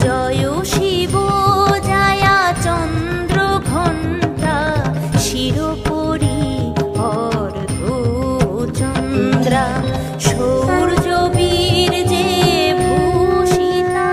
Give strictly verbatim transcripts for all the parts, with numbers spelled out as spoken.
জয় শিব জায়া চন্দ্র ঘণ্টা শিরোপরি অর্ধচন্দ্রা সূর্য বীর যে ভূষিতা।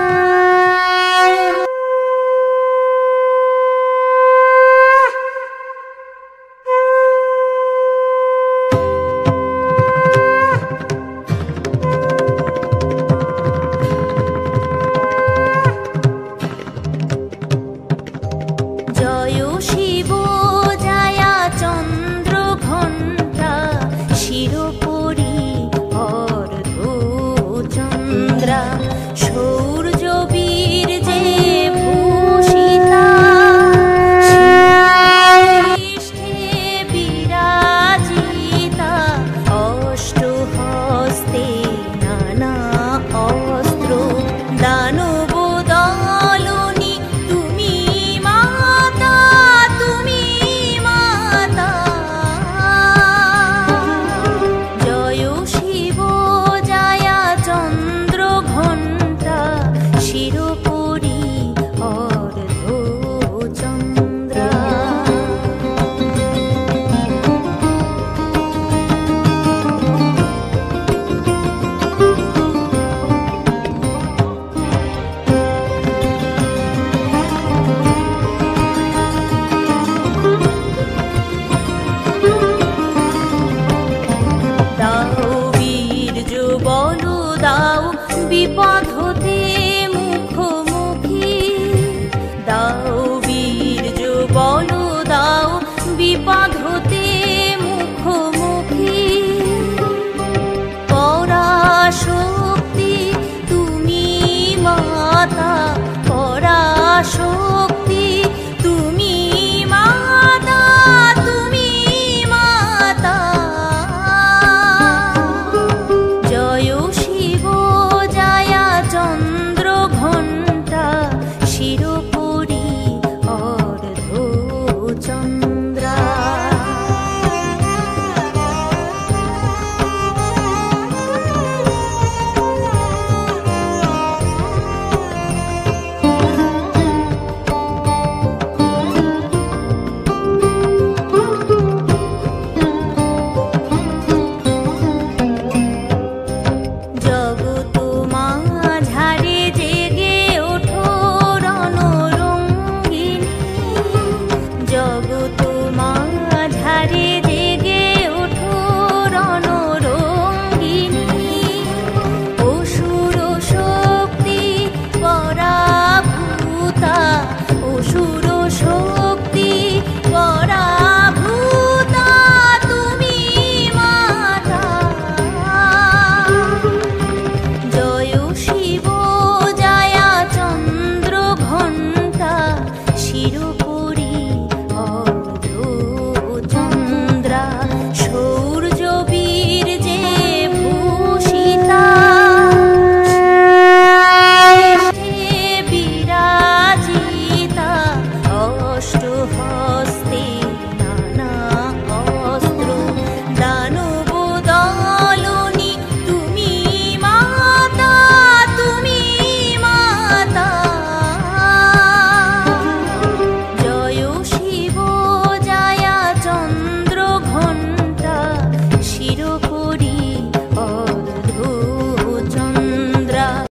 জয় শিব জায়া চন্দ্র ঘণ্টা শিরোপরি অর্ধচন্দ্রা সূর্য বীর যে ভূষিতা। শীর্ষে বিরাজিতা অষ্টহস্তে নানা অস্ত্র দানব দলনি তুমি মাতা তুমি মাতা। জয় শিব জায়া চন্দ্র ঘণ্টা শিরোপরি অর্ধচন্দ্রা। দাও বীর্য বল দাও বিপদ হতে মুখোমুখি। দাও বীর্য বল দাও বিপদ হতে মুখোমুখি। পরাশক্তি তুমি মাতা পরাশক্তি।